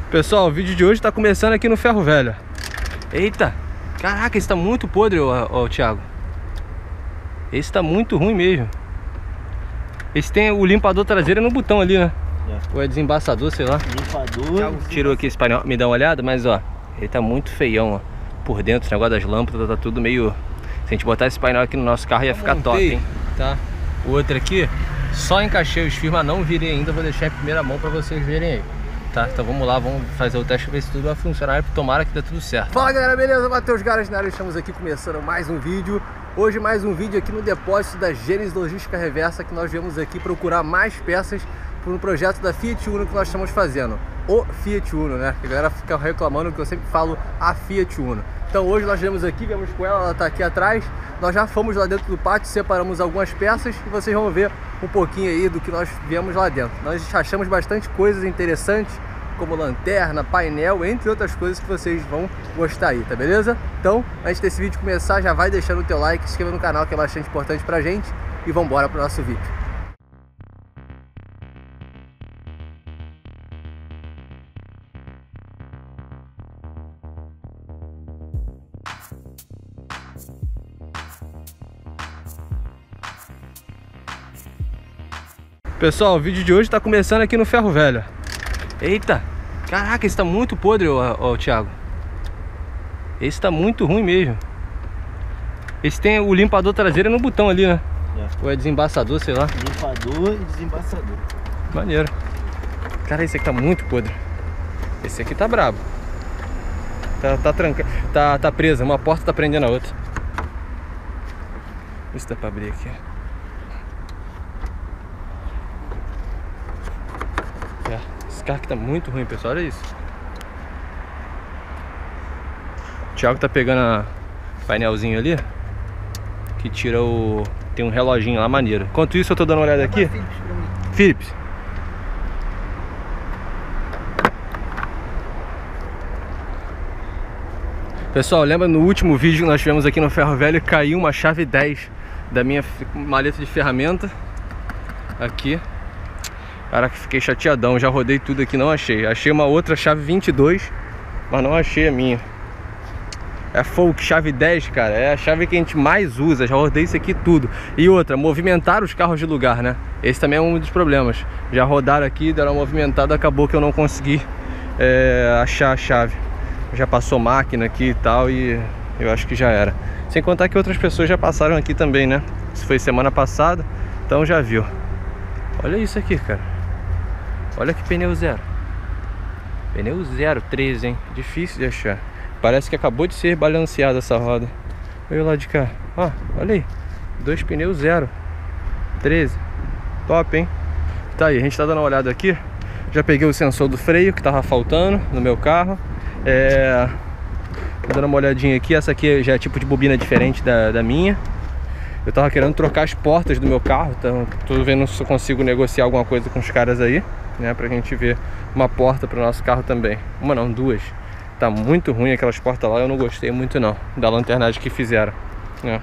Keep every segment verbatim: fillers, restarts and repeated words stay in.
Pessoal, o vídeo de hoje tá começando aqui no Ferro Velho. Eita, caraca, esse tá muito podre, ó, ó, Thiago. Esse tá muito ruim mesmo. Esse tem o limpador traseiro no botão ali, né? É. Ou é desembaçador, sei lá. Limpador. Thiago tirou aqui esse painel, me dá uma olhada, mas ó, ele tá muito feião, ó. Por dentro, o negócio das lâmpadas, tá tudo meio... Se a gente botar esse painel aqui no nosso carro ia ficar top, hein? Tá. O outro aqui, só encaixei os fios, mas não virei ainda, vou deixar em primeira mão pra vocês verem aí. Tá, então vamos lá, vamos fazer o teste, ver se tudo vai funcionar, tomara que dê tudo certo. Fala galera, beleza? Matheus Garas na área, estamos aqui começando mais um vídeo. Hoje mais um vídeo aqui no depósito da Gênesis Logística Reversa, que nós viemos aqui procurar mais peças para um projeto da Fiat Uno que nós estamos fazendo. O Fiat Uno, né? A galera fica reclamando que eu sempre falo a Fiat Uno. Então hoje nós viemos aqui, viemos com ela, ela tá aqui atrás. Nós já fomos lá dentro do pátio, separamos algumas peças e vocês vão ver um pouquinho aí do que nós viemos lá dentro. Nós achamos bastante coisas interessantes, como lanterna, painel, entre outras coisas que vocês vão gostar aí, tá beleza? Então, antes desse vídeo começar, já vai deixando o teu like, se inscreva no canal que é bastante importante pra gente e vamos embora pro nosso vídeo. Pessoal, o vídeo de hoje tá começando aqui no Ferro Velho. Eita, caraca, esse tá muito podre, ó, ó, Thiago. Esse tá muito ruim mesmo. Esse tem o limpador traseiro no botão ali, né? É. Ou é desembaçador, sei lá. Limpador e desembaçador. Maneiro. Cara, esse aqui tá muito podre. Esse aqui tá brabo. Tá, tá tranca... Tá, tá presa, uma porta tá prendendo a outra. Vê se dá pra abrir aqui. É, esse carro aqui tá muito ruim, pessoal, olha isso. O Thiago tá pegando a painelzinho ali, que tira o... tem um reloginho lá maneiro. Enquanto isso eu tô dando uma olhada aqui. Philips. Pessoal, lembra no último vídeo que nós tivemos aqui no Ferro Velho, caiu uma chave dez da minha maleta de ferramenta aqui. Caraca, fiquei chateadão, já rodei tudo aqui, não achei. Achei uma outra chave vinte e dois, mas não achei a minha. É Folk, chave dez, cara, é a chave que a gente mais usa, já rodei isso aqui tudo. E outra, movimentar os carros de lugar, né? Esse também é um dos problemas. Já rodaram aqui, deram uma movimentada, acabou que eu não consegui é, achar a chave. Já passou máquina aqui e tal, e eu acho que já era. Sem contar que outras pessoas já passaram aqui também, né? Isso foi semana passada, então já viu. Olha isso aqui, cara. Olha que pneu zero. Pneu zero, treze, hein? Difícil de achar. Parece que acabou de ser balanceada essa roda. Olha lá de cá. Ó, olha aí. Dois pneus zero. treze. Top, hein? Tá aí, a gente tá dando uma olhada aqui. Já peguei o sensor do freio que tava faltando no meu carro. É... Tô dando uma olhadinha aqui. Essa aqui já é tipo de bobina diferente da, da minha. Eu tava querendo trocar as portas do meu carro. Então tô vendo se eu consigo negociar alguma coisa com os caras aí, né, pra gente ver uma porta pro nosso carro também. Uma não, duas. Tá muito ruim aquelas portas lá, eu não gostei muito não da lanternagem que fizeram, né.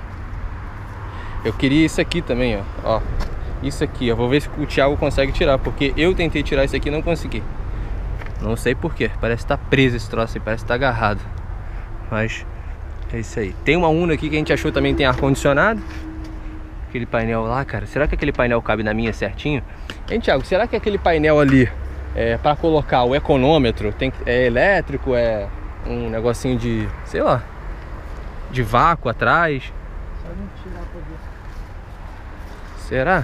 Eu queria isso aqui também, ó, ó. Isso aqui, eu vou ver se o Thiago consegue tirar, porque eu tentei tirar isso aqui e não consegui. Não sei porquê, parece que tá preso esse troço aí, parece que tá agarrado. Mas é isso aí. Tem uma Uno aqui que a gente achou também que tem ar-condicionado. Aquele painel lá, cara, será que aquele painel cabe na minha certinho? Hein, Thiago, será que aquele painel ali é para colocar o econômetro tem, é elétrico, é um negocinho de, sei lá, de vácuo atrás? Só não tirar pra ver. Será?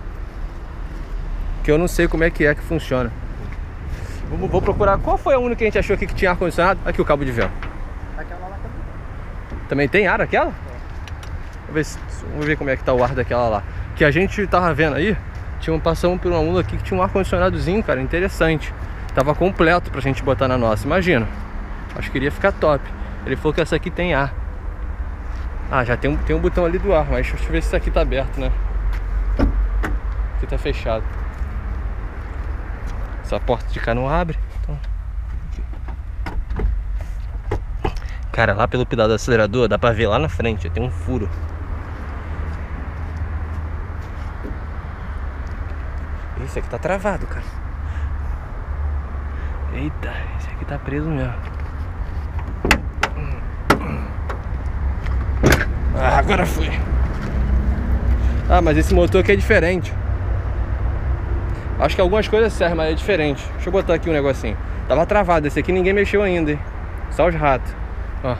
Que eu não sei como é que é que funciona. Vou, vou procurar. Qual foi a única que a gente achou aqui que tinha ar-condicionado? Aqui o cabo de vento. Aquela lá também. Também tem ar aquela? É. Vamos ver, se, vamos ver como é que tá o ar daquela lá. Que a gente tava vendo aí, tinha, passamos por uma Uno aqui que tinha um ar-condicionadozinho, cara, interessante. Tava completo pra gente botar na nossa, imagina. Acho que iria ficar top. Ele falou que essa aqui tem ar. Ah, já tem um, tem um botão ali do ar, mas deixa eu ver se isso aqui tá aberto, né? Aqui tá fechado. Essa porta de cá não abre, então... Cara, lá pelo pedal do acelerador dá pra ver lá na frente, tem um furo. Isso aqui tá travado, cara. Eita, esse aqui tá preso mesmo. Ah, agora foi. Ah, mas esse motor aqui é diferente. Acho que algumas coisas servem, mas é diferente. Deixa eu botar aqui um negocinho. Tava travado, esse aqui ninguém mexeu ainda, hein? Só os ratos. Ó.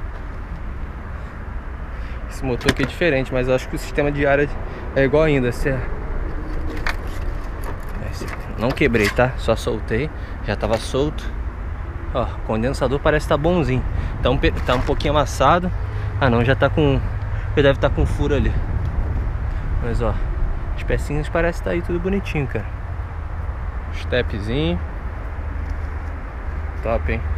Esse motor aqui é diferente, mas eu acho que o sistema de ar é igual ainda. Esse é... Esse... Não quebrei, tá? Só soltei. Já tava solto. Ó, o condensador parece estar tá bonzinho. Tá um, tá um pouquinho amassado. Ah não, já tá com... Ele deve estar tá com furo ali. Mas ó, as pecinhas parecem estar tá aí tudo bonitinho, cara. Stepzinho. Top, hein?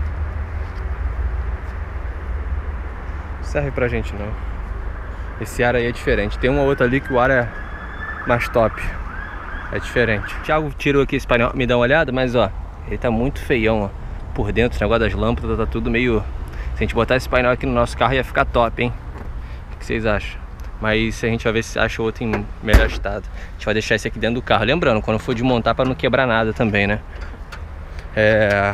Serve pra gente não. Esse ar aí é diferente. Tem uma outra ali que o ar é mais top. É diferente. O Thiago tirou aqui esse painel, me dá uma olhada, mas ó, ele tá muito feião, ó. Por dentro, o negócio das lâmpadas tá tudo meio... Se a gente botar esse painel aqui no nosso carro ia ficar top, hein? O que vocês acham? Mas a gente vai ver se acha outro em melhor estado. A gente vai deixar esse aqui dentro do carro. Lembrando, quando for desmontar, para não quebrar nada também, né? É...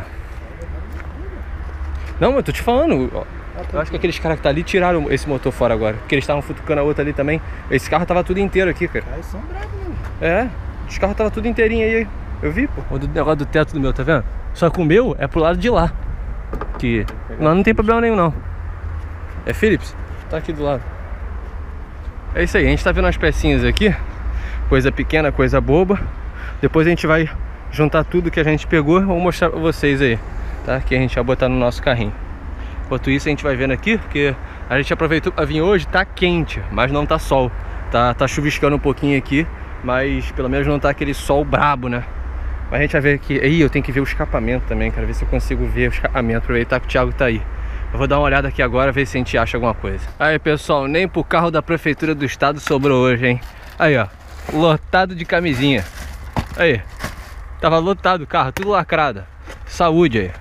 Não, eu tô te falando. Eu acho que aqueles caras que tá ali tiraram esse motor fora agora. Porque eles estavam futucando a outra ali também. Esse carro tava tudo inteiro aqui, cara. Eles são bravos mesmo. É, os carros tava tudo inteirinho aí. Eu vi, pô. O negócio do teto do meu, tá vendo? Só que o meu é pro lado de lá. Que lá não tem problema nenhum, não. É Philips? Tá aqui do lado. É isso aí, a gente tá vendo umas pecinhas aqui. Coisa pequena, coisa boba. Depois a gente vai juntar tudo que a gente pegou. Vou mostrar pra vocês aí, tá? Que a gente vai botar no nosso carrinho. Enquanto isso a gente vai vendo aqui, porque a gente aproveitou pra vir hoje. Tá quente, mas não tá sol. Tá, tá chuviscando um pouquinho aqui, mas pelo menos não tá aquele sol brabo, né? Mas a gente vai ver aqui. Aí eu tenho que ver o escapamento também. Quero ver se eu consigo ver o escapamento. Aproveitar que o Thiago tá aí. Eu vou dar uma olhada aqui agora, ver se a gente acha alguma coisa. Aí pessoal, nem pro carro da prefeitura do estado sobrou hoje, hein? Aí ó, lotado de camisinha. Aí, tava lotado o carro, tudo lacrado. Saúde aí.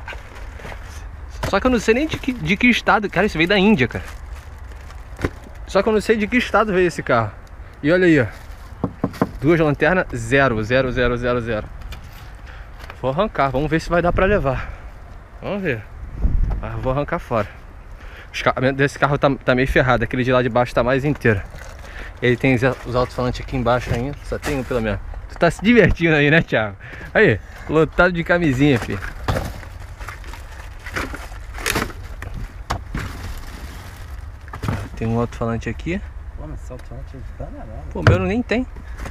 Só que eu não sei nem de que, de que estado. Cara, isso veio da Índia, cara. Só que eu não sei de que estado veio esse carro. E olha aí, ó. Duas lanternas, zero, zero, zero, zero, zero. Vou arrancar, vamos ver se vai dar pra levar. Vamos ver. Ah, vou arrancar fora. O escapamento desse carro tá, tá meio ferrado. Aquele de lá de baixo tá mais inteiro. Ele tem os alto-falantes aqui embaixo ainda. Só tem um pelo menos. Tu tá se divertindo aí, né, Thiago? Aí, lotado de camisinha, filho. Tem um alto-falante aqui. Pô, mas esse alto-falante é danado. Pô, meu nem tem.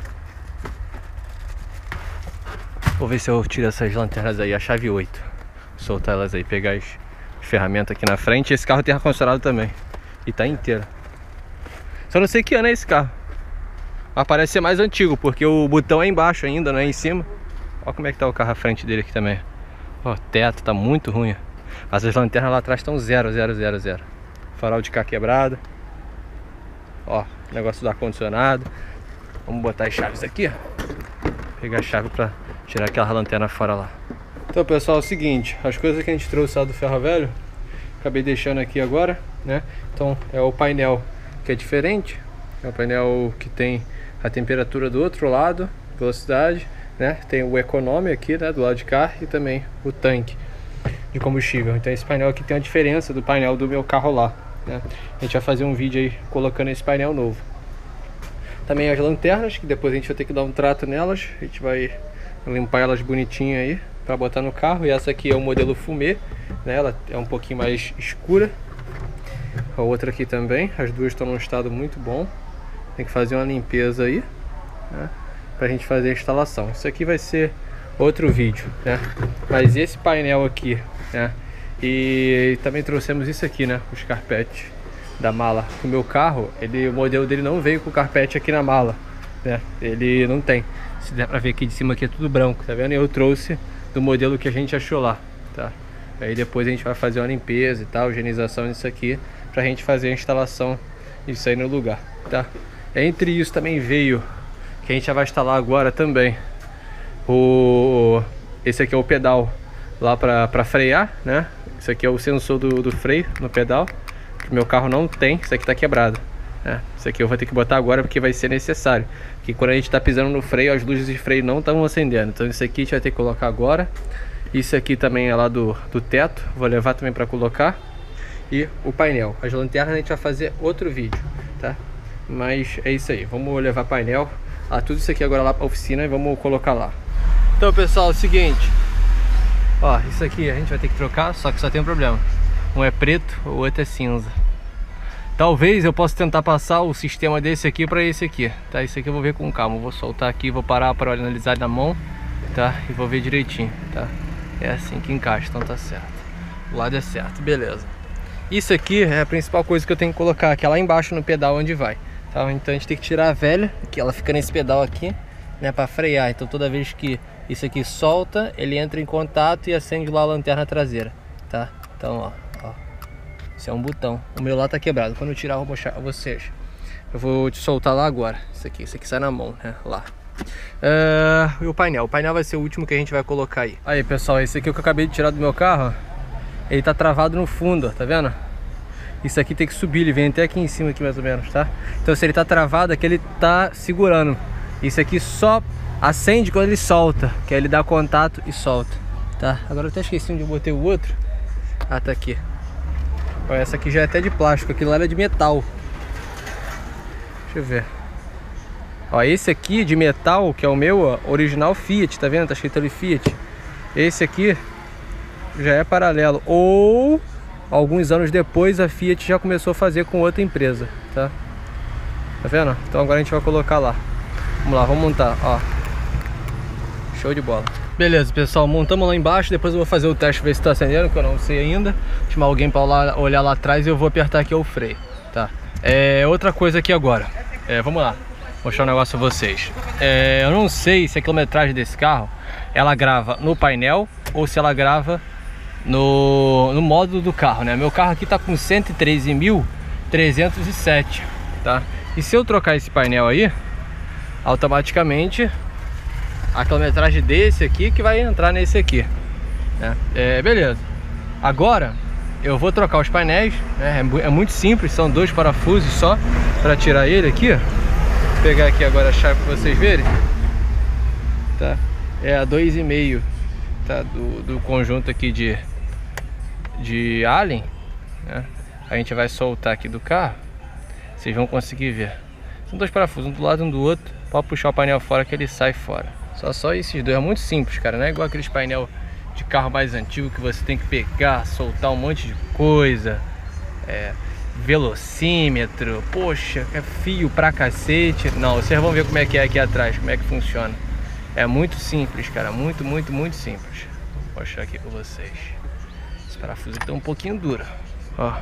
Vou ver se eu tiro essas lanternas aí, a chave oito. Soltar elas aí, pegar as ferramentas aqui na frente. Esse carro tem ar-condicionado também. E tá inteiro. Só não sei que ano é esse carro. Mas parece ser mais antigo, porque o botão é embaixo ainda, não é em cima. Olha como é que tá o carro à frente dele aqui também. Ó, o teto tá muito ruim. Mas as lanternas lá atrás estão zero, zero, zero, zero. Farol de cá quebrado. Ó, negócio do ar-condicionado. Vamos botar as chaves aqui, ó. Pegar a chave pra tirar aquela lanterna fora lá. Então pessoal, é o seguinte, as coisas que a gente trouxe lá do ferro velho, acabei deixando aqui agora, né? Então é o painel que é diferente. É o painel que tem a temperatura do outro lado, velocidade, né? Tem o econômico aqui, né, do lado de cá, e também o tanque de combustível. Então esse painel aqui tem a diferença do painel do meu carro lá, né? A gente vai fazer um vídeo aí colocando esse painel novo. Também as lanternas, que depois a gente vai ter que dar um trato nelas. A gente vai limpar elas bonitinho aí para botar no carro. E essa aqui é o modelo fumê, né? Ela é um pouquinho mais escura. A outra aqui também, as duas estão num estado muito bom. Tem que fazer uma limpeza aí, né, pra gente fazer a instalação. Isso aqui vai ser outro vídeo, né? Mas esse painel aqui, né? E também trouxemos isso aqui, né? Os carpetes da mala. O meu carro, ele, o modelo dele não veio com o carpete aqui na mala, né? Ele não tem. Se der pra ver aqui de cima, aqui é tudo branco, tá vendo? Eu trouxe do modelo que a gente achou lá, tá? Aí depois a gente vai fazer uma limpeza e tal, higienização nisso aqui, pra gente fazer a instalação disso aí no lugar, tá? Entre isso também veio, que a gente já vai instalar agora também, o... esse aqui é o pedal lá pra, pra frear, né? Esse aqui é o sensor do, do freio no pedal, que o meu carro não tem, isso aqui tá quebrado, né? Isso aqui eu vou ter que botar agora porque vai ser necessário, que quando a gente tá pisando no freio, as luzes de freio não estão acendendo. Então isso aqui a gente vai ter que colocar agora. Isso aqui também é lá do, do teto, vou levar também para colocar. E o painel, as lanternas a gente vai fazer outro vídeo, tá? Mas é isso aí, vamos levar painel, ah, tudo isso aqui agora lá para a oficina e vamos colocar lá. Então pessoal, é o seguinte, ó, isso aqui a gente vai ter que trocar, só que só tem um problema. Um é preto, o outro é cinza. Talvez eu possa tentar passar o sistema desse aqui para esse aqui, tá? Isso aqui eu vou ver com calma, vou soltar aqui, vou parar para analisar na mão, tá? E vou ver direitinho, tá? É assim que encaixa, então tá certo. O lado é certo, beleza. Isso aqui é a principal coisa que eu tenho que colocar, que é lá embaixo no pedal onde vai, tá? Então a gente tem que tirar a velha, que ela fica nesse pedal aqui, né? Para frear, então toda vez que isso aqui solta, ele entra em contato e acende lá a lanterna traseira, tá? Então ó, ó. Isso é um botão. O meu lá tá quebrado. Quando eu tirar, eu vou mostrar a vocês. Eu vou te soltar lá agora. Isso aqui, isso aqui sai na mão, né? Lá. Uh, e o painel. O painel vai ser o último que a gente vai colocar aí. Aí, pessoal, esse aqui que eu acabei de tirar do meu carro, ó, ele tá travado no fundo, ó, tá vendo? Isso aqui tem que subir, ele vem até aqui em cima, aqui mais ou menos, tá? Então se ele tá travado, aqui ele tá segurando. Isso aqui só acende quando ele solta, que aí ele dá contato e solta, tá? Agora eu até esqueci onde eu botei o outro. Ah, tá aqui. Essa aqui já é até de plástico, aquilo lá era de metal. Deixa eu ver. Ó, esse aqui de metal, que é o meu, ó, original Fiat, tá vendo? Tá escrito ali Fiat. Esse aqui já é paralelo. Ou, alguns anos depois, a Fiat já começou a fazer com outra empresa, tá? Tá vendo? Então agora a gente vai colocar lá. Vamos lá, vamos montar, ó. Show de bola. Beleza, pessoal, montamos lá embaixo. Depois eu vou fazer o teste, ver se tá acendendo, que eu não sei ainda. Chamar alguém para olhar lá atrás e eu vou apertar aqui o freio, tá? É, outra coisa aqui agora, é, vamos lá, mostrar um negócio a vocês. É, eu não sei se a quilometragem desse carro, ela grava no painel ou se ela grava no, no módulo do carro, né? Meu carro aqui tá com cento e treze mil trezentos e sete, tá? E se eu trocar esse painel aí, automaticamente a quilometragem desse aqui que vai entrar nesse aqui, né? É, beleza. Agora eu vou trocar os painéis, né? É muito simples, são dois parafusos só para tirar ele aqui, ó. Vou pegar aqui agora a chave para vocês verem, tá? É a dois e meio, tá? Do, do conjunto aqui de de Allen, né? A gente vai soltar aqui do carro, vocês vão conseguir ver. São dois parafusos, um do lado e um do outro. Pode puxar o painel fora que ele sai fora. Só, só esses dois, é muito simples, cara. Não é igual aqueles painel de carro mais antigo que você tem que pegar, soltar um monte de coisa, é, velocímetro, poxa, é fio pra cacete. Não, vocês vão ver como é que é aqui atrás, como é que funciona. É muito simples, cara, muito, muito, muito simples. Vou mostrar aqui pra vocês. Esse parafuso aqui tá um pouquinho duro, ó.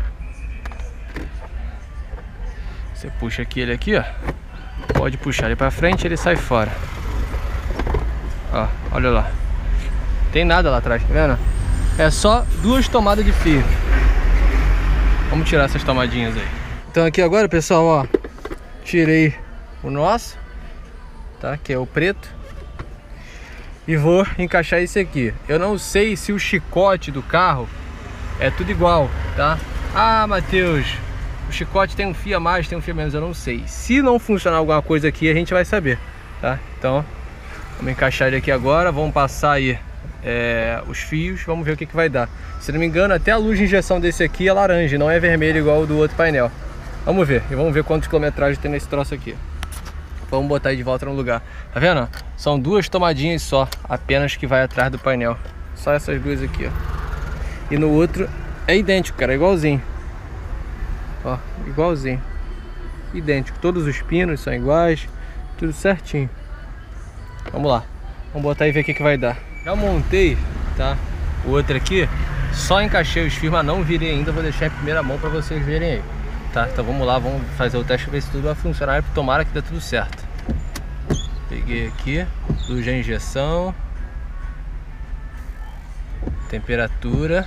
Você puxa aqui ele aqui, ó. Pode puxar ele pra frente, ele sai fora. Ó, olha lá. Tem nada lá atrás, tá vendo? É só duas tomadas de fio. Vamos tirar essas tomadinhas aí. Então aqui agora, pessoal, ó, tirei o nosso, tá? Que é o preto. E vou encaixar esse aqui. Eu não sei se o chicote do carro é tudo igual, tá? Ah, Matheus, o chicote tem um fio a mais, tem um fio a menos, eu não sei. Se não funcionar alguma coisa aqui, a gente vai saber, tá? Então, vamos encaixar ele aqui agora, vamos passar aí é, os fios, vamos ver o que, que vai dar. Se não me engano, até a luz de injeção desse aqui é laranja, não é vermelho igual o do outro painel. Vamos ver, e vamos ver quantos quilometragem tem nesse troço aqui. Vamos botar ele de volta no lugar. Tá vendo? São duas tomadinhas só, apenas que vai atrás do painel. Só essas duas aqui, ó. E no outro é idêntico, cara, é igualzinho. Ó, igualzinho. Idêntico, todos os pinos são iguais, tudo certinho. Vamos lá, vamos botar e ver o que, que vai dar. Já montei, tá? O outro aqui, só encaixei os fios, mas não virei ainda. Vou deixar em primeira mão para vocês verem aí, tá? Então vamos lá, vamos fazer o teste, ver se tudo vai funcionar. Tomara que dê tudo certo. Peguei aqui, luz de injeção, temperatura,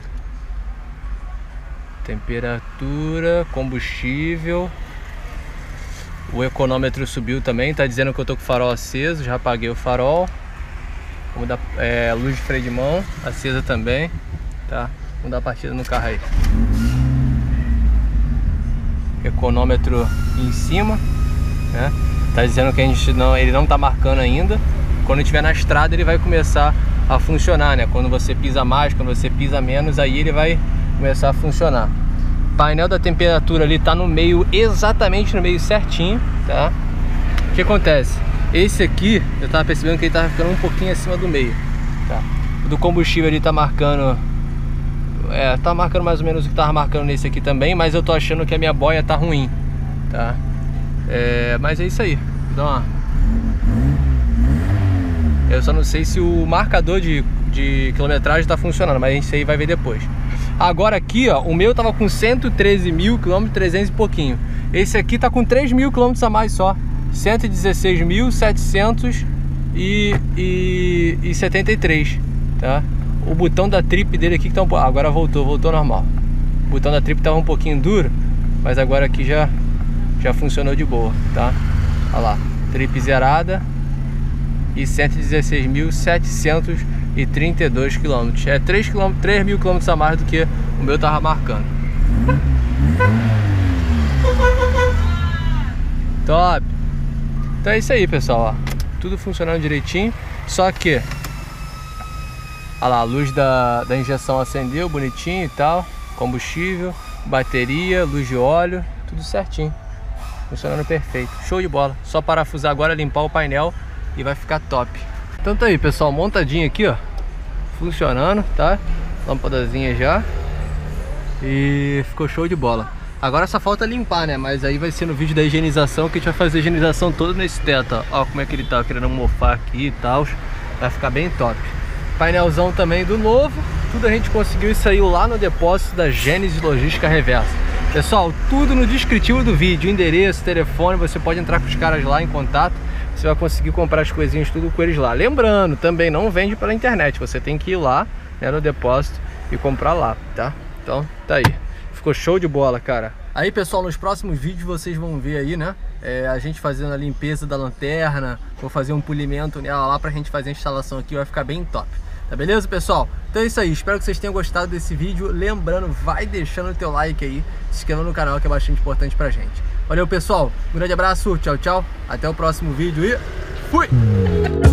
temperatura, combustível. O econômetro subiu também, tá dizendo que eu tô com o farol aceso, já apaguei o farol. Vamos dar é, luz de freio de mão acesa também, tá? Vamos dar a partida no carro aí. Econômetro em cima, né? Tá dizendo que a gente não, ele não tá marcando ainda. Quando estiver na estrada ele vai começar a funcionar, né? Quando você pisa mais, quando você pisa menos, aí ele vai começar a funcionar. Painel da temperatura ali tá no meio, exatamente no meio certinho, tá? O que acontece? Esse aqui, eu tava percebendo que ele tava ficando um pouquinho acima do meio, tá? O do combustível ali tá marcando, é, tá marcando mais ou menos o que tava marcando nesse aqui também, mas eu tô achando que a minha boia tá ruim, tá? É, mas é isso aí, dá uma... Eu só não sei se o marcador de, de quilometragem tá funcionando, mas isso aí vai ver depois. Agora aqui, ó, o meu tava com cento e treze mil quilômetros, trezentos e pouquinho. Esse aqui tá com três mil quilômetros a mais só, cento e dezesseis mil setecentos e setenta e três, tá? O botão da trip dele aqui que tá um pouco... Agora voltou, voltou normal. O botão da trip tava um pouquinho duro, mas agora aqui já, já funcionou de boa, tá? Olha lá, trip zerada e cento e dezesseis mil setecentos e trinta e dois quilômetros. É três mil quilômetros a mais do que o meu tava marcando. Top! Então é isso aí, pessoal, ó. Tudo funcionando direitinho. Só que, olha lá, a luz da, da injeção acendeu bonitinho e tal. Combustível, bateria, luz de óleo, tudo certinho. Funcionando perfeito. Show de bola. Só parafusar agora, limpar o painel e vai ficar top. Então tá aí, pessoal, montadinho aqui, ó, funcionando, tá? Lâmpadazinha já. E ficou show de bola. Agora só falta limpar, né? Mas aí vai ser no vídeo da higienização, que a gente vai fazer a higienização toda nesse teto, ó. Ó como é que ele tá querendo mofar aqui e tal. Vai ficar bem top. Painelzão também do novo. Tudo a gente conseguiu e saiu lá no depósito da Gênesis Logística Reversa. Pessoal, tudo no descritivo do vídeo. Endereço, telefone, você pode entrar com os caras lá em contato. Você vai conseguir comprar as coisinhas tudo com eles lá. Lembrando, também não vende pela internet. Você tem que ir lá, né, no depósito e comprar lá, tá? Então, tá aí. Ficou show de bola, cara. Aí, pessoal, nos próximos vídeos vocês vão ver aí, né? É, a gente fazendo a limpeza da lanterna. Vou fazer um polimento nela lá pra gente fazer a instalação aqui. Vai ficar bem top. Tá beleza, pessoal? Então é isso aí. Espero que vocês tenham gostado desse vídeo. Lembrando, vai deixando o teu like aí. Se inscreva no canal, que é bastante importante pra gente. Valeu, pessoal. Um grande abraço. Tchau, tchau. Até o próximo vídeo e fui!